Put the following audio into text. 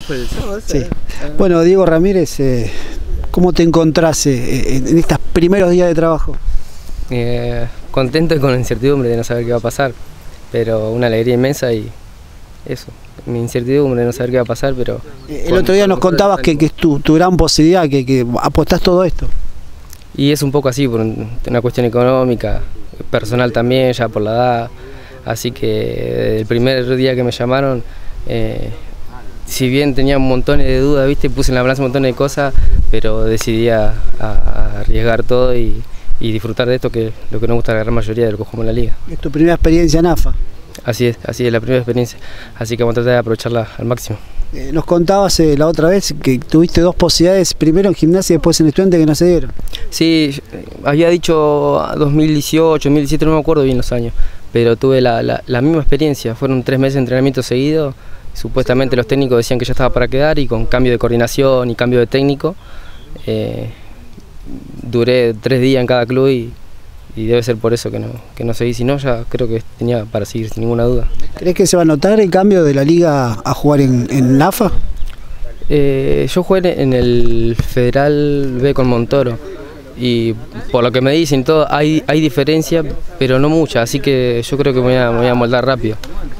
Sí. Bueno, Diego Ramírez, ¿cómo te encontrás en estos primeros días de trabajo? Contento y con la incertidumbre de no saber qué va a pasar, pero una alegría inmensa y eso, mi incertidumbre de no saber qué va a pasar, pero... El otro día nos contabas que es tu gran posibilidad, que apostás todo esto. Y es un poco así, por una cuestión económica, personal también, ya por la edad, así que el primer día que me llamaron, si bien tenía un montón de dudas, ¿viste? Puse en la balanza un montón de cosas, pero decidí a arriesgar todo y disfrutar de esto, que es lo que nos gusta a la gran mayoría de los que jugamos en la liga. Es tu primera experiencia en AFA. Así es la primera experiencia, así que vamos a tratar de aprovecharla al máximo. Nos contabas la otra vez que tuviste dos posibilidades, primero en Gimnasia y después en Estudiantes, que no se dieron. Sí, había dicho 2018, 2017, no me acuerdo bien los años, pero tuve la misma experiencia, fueron 3 meses de entrenamiento seguido, supuestamente los técnicos decían que ya estaba para quedar y con cambio de coordinación y cambio de técnico, duré 3 días en cada club y debe ser por eso que no seguí, si no ya creo que tenía para seguir sin ninguna duda. ¿Crees que se va a notar el cambio de la liga a jugar en AFA? Yo jugué en el Federal B con Montoro y por lo que me dicen todo hay diferencia, pero no mucha, así que yo creo que me voy a moldar rápido.